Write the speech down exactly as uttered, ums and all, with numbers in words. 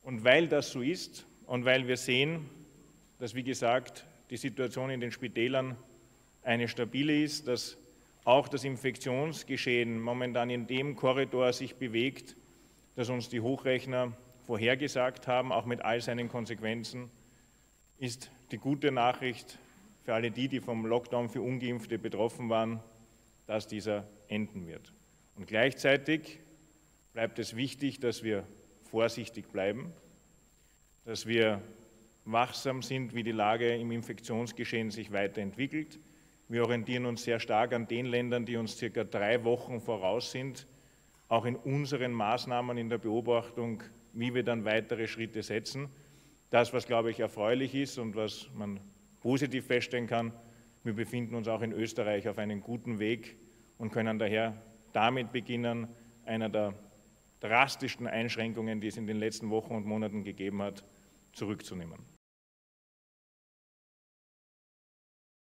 Und weil das so ist und weil wir sehen, dass, wie gesagt, die Situation in den Spitälern eine stabile ist, dass auch das Infektionsgeschehen momentan in dem Korridor sich bewegt, das uns die Hochrechner vorhergesagt haben, auch mit all seinen Konsequenzen, ist die gute Nachricht für alle die, die vom Lockdown für Ungeimpfte betroffen waren, dass dieser enden wird. Und gleichzeitig bleibt es wichtig, dass wir vorsichtig bleiben, dass wir wachsam sind, wie die Lage im Infektionsgeschehen sich weiterentwickelt. Wir orientieren uns sehr stark an den Ländern, die uns circa drei Wochen voraus sind, auch in unseren Maßnahmen in der Beobachtung, wie wir dann weitere Schritte setzen. Das, was, glaube ich, erfreulich ist und was man positiv feststellen kann, wir befinden uns auch in Österreich auf einem guten Weg und können daher damit beginnen, einer der drastischsten Einschränkungen, die es in den letzten Wochen und Monaten gegeben hat, zurückzunehmen.